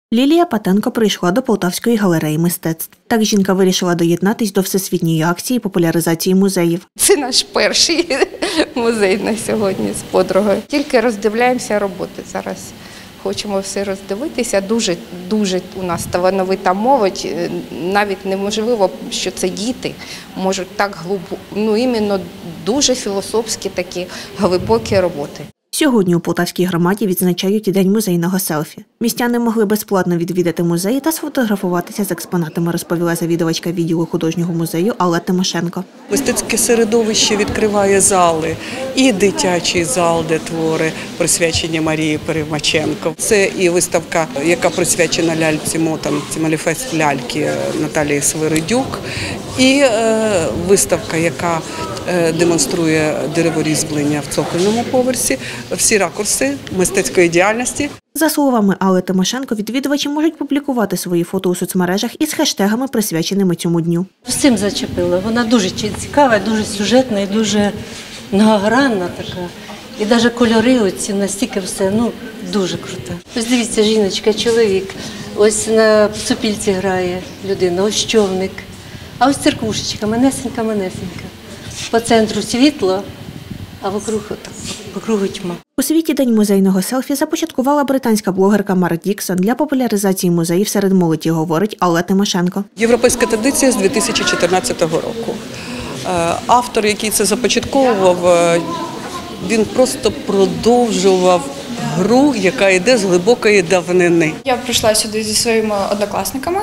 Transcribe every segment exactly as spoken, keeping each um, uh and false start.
Лілія Патенко прийшла до Полтавської галереї мистецтв. Так жінка вирішила доєднатись до всесвітньої акції популяризації музеїв. Це наш перший музей на сьогодні з подругою. Тільки роздивляємося роботи зараз. Хочемо все роздивитися. Дуже, дуже у нас талановита молодь. Навіть неможливо, що це діти можуть так глибоко, ну іменно дуже філософські такі глибокі роботи. Сьогодні у Полтавській громаді відзначають День музейного селфі. Містяни могли безплатно відвідати музей та сфотографуватися з експонатами, розповіла завідувачка відділу художнього музею Алла Тимошенко. Мистецьке середовище відкриває зали, і дитячий зал, де твори присвячені Марії Перемаченко. Це і виставка, яка присвячена ляльці Мотан, це маніфест ляльки Наталії Свиридюк, і е, виставка, яка е, демонструє дереворізьблення в цокольному поверсі, всі ракурси мистецької діяльності. За словами Алли Тимошенко, відвідувачі можуть публікувати свої фото у соцмережах із хештегами, присвяченими цьому дню. Всім зачепила. Вона дуже цікава, дуже сюжетна і дуже многогранна така. І навіть кольори оці, настільки все, ну, дуже круто. Ось дивіться, жіночка, чоловік, ось на супільці грає людина, ось човник. А ось церквушечка, манесенька-манесенька. По центру світло, а вокруг, вокруг тьма. У світі День музейного селфі започаткувала британська блогерка Мара Діксон для популяризації музеїв серед молоді, говорить Алла Тимошенко. Європейська традиція з дві тисячі чотирнадцятого року. Автор, який це започатковував, він просто продовжував гру, яка йде з глибокої давнини. Я прийшла сюди зі своїми однокласниками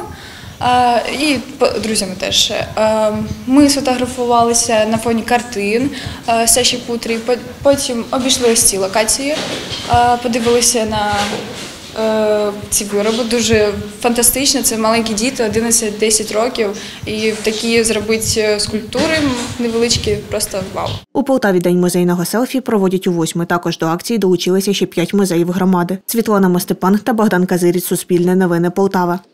і друзями теж. Ми сфотографувалися на фоні картин Саші Путрі, потім обійшли ось ці локації, подивилися на ці вироби. Дуже фантастично, це маленькі діти, одинадцять-десять років, і такі зробити скульптури невеличкі, просто вау. У Полтаві День музейного селфі проводять у восьми. Також до акції долучилися ще п'ять музеїв громади. Світлана Мостепан та Богдан Казиріць, Суспільне новини, Полтава.